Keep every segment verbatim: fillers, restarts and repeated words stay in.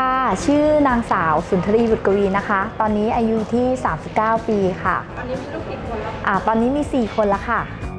ค่ะชื่อนางสาวสุนทรีบุตรกวีนะคะตอนนี้อายุที่สามสิบเก้าปีค่ะตอนนี้มีลูกกี่คนแล้วอ่าตอนนี้มีสี่คนแล้วค่ะ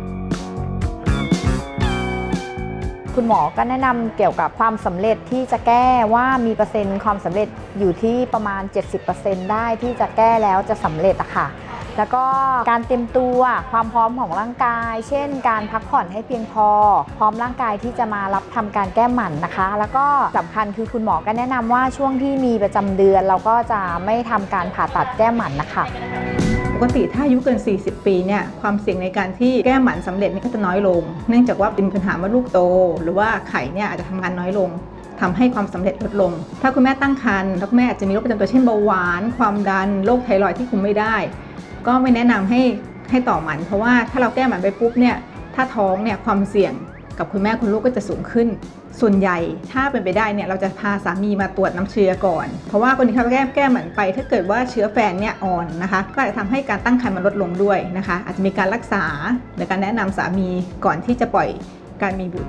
คุณหมอก็แนะนำเกี่ยวกับความสำเร็จที่จะแก้ว่ามีเปอร์เซ็นต์ความสำเร็จอยู่ที่ประมาณ เจ็ดสิบเปอร์เซ็นต์ ได้ที่จะแก้แล้วจะสำเร็จอะค่ะแล้วก็การเตรียมตัวความพร้อมของร่างกายเช่นการพักผ่อนให้เพียงพอพร้อมร่างกายที่จะมารับทำการแก้หมันนะคะแล้วก็สำคัญคือคุณหมอก็แนะนำว่าช่วงที่มีประจำเดือนเราก็จะไม่ทำการผ่าตัดแก้หมันนะคะปกติถ้าอายุเกินสี่สิบปีเนี่ยความเสี่ยงในการที่แก้หมันสำเร็จนี่ก็จะน้อยลงเนื่องจากว่าเป็นปัญหามดลูกโตหรือว่าไข่เนี่ยอาจจะทำงานน้อยลงทำให้ความสำเร็จลดลงถ้าคุณแม่ตั้งครรภ์แล้วคุณแม่อาจจะมีโรคประจำตัวเช่นเบาหวานความดันโรคไทรอยด์ที่คุมไม่ได้ก็ไม่แนะนำให้ให้ต่อหมันเพราะว่าถ้าเราแก้หมันไปปุ๊บเนี่ยถ้าท้องเนี่ยความเสี่ยงกับคุณแม่คุณลูกก็จะสูงขึ้นส่วนใหญ่ถ้าเป็นไปได้เนี่ยเราจะพาสามีมาตรวจน้ำเชื้อก่อนเพราะว่าคนที่เขาแก้แก้หมันไปถ้าเกิดว่าเชื้อแฟนเนี่ยอ่อนนะคะก็อาจจะทำให้การตั้งครรภ์มันลดลงด้วยนะคะอาจจะมีการรักษาหรือการแนะนำสามีก่อนที่จะปล่อยการมีบุตร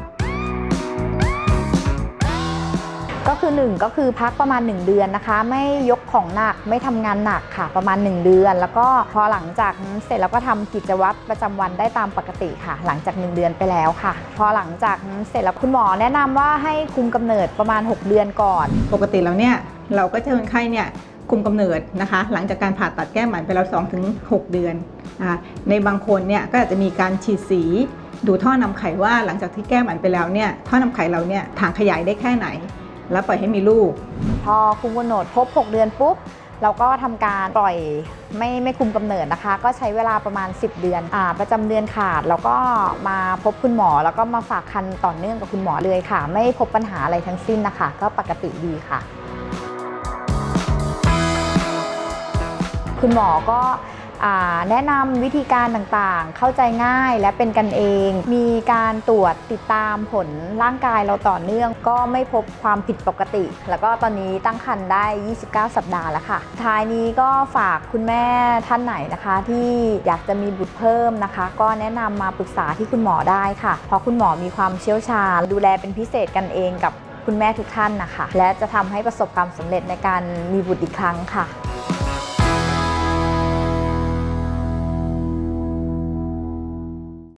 ก็คือหนึ่งก็คือพักประมาณหนึ่งเดือนนะคะไม่ยกของหนักไม่ทำงานหนักค่ะประมาณหนึ่งเดือนแล้วก็พอหลังจากเสร็จแล้วก็ทำกิจวัตรประจำวันได้ตามปกติค่ะหลังจากหนึ่งเดือนไปแล้วค่ะพอหลังจากเสร็จแล้วคุณหมอแนะนำว่าให้คุมกำเนิดประมาณหกเดือนก่อนปกติแล้วเนี่ยเราก็จะคนไข้เนี่ยคุมกำเนิดนะคะหลังจากการผ่าตัดแก้หมันไปแล้ว สองถึงหก เดือนนะคะในบางคนเนี่ยก็อาจจะมีการฉีดสีดูท่อนำไข่ว่าหลังจากที่แก้หมันไปแล้วเนี่ยท่อนำไข่เราเนี่ยถ่างขยายได้แค่ไหนแล้วปล่อยให้มีลูกพอคุมกำเนิดครบหกเดือนปุ๊บเราก็ทำการปล่อยไม่ไม่คุมกำเนิดนะคะก็ใช้เวลาประมาณสิบเดือนอ่าประจำเดือนขาดแล้วก็มาพบคุณหมอแล้วก็มาฝากครรภ์ต่อเนื่องกับคุณหมอเลยค่ะไม่พบปัญหาอะไรทั้งสิ้นนะคะก็ปกติดีค่ะคุณหมอก็แนะนำวิธีการต่างๆเข้าใจง่ายและเป็นกันเองมีการตรวจติดตามผลร่างกายเราต่อเนื่องก็ไม่พบความผิดปกติแล้วก็ตอนนี้ตั้งครรภ์ได้ยี่สิบเก้าสัปดาห์แล้วค่ะท้ายนี้ก็ฝากคุณแม่ท่านไหนนะคะที่อยากจะมีบุตรเพิ่มนะคะก็แนะนำมาปรึกษาที่คุณหมอได้ค่ะเพราะคุณหมอมีความเชี่ยวชาญดูแลเป็นพิเศษกันเองกับคุณแม่ทุกท่านนะคะและจะทำให้ประสบความสำเร็จในการมีบุตรอีกครั้งค่ะ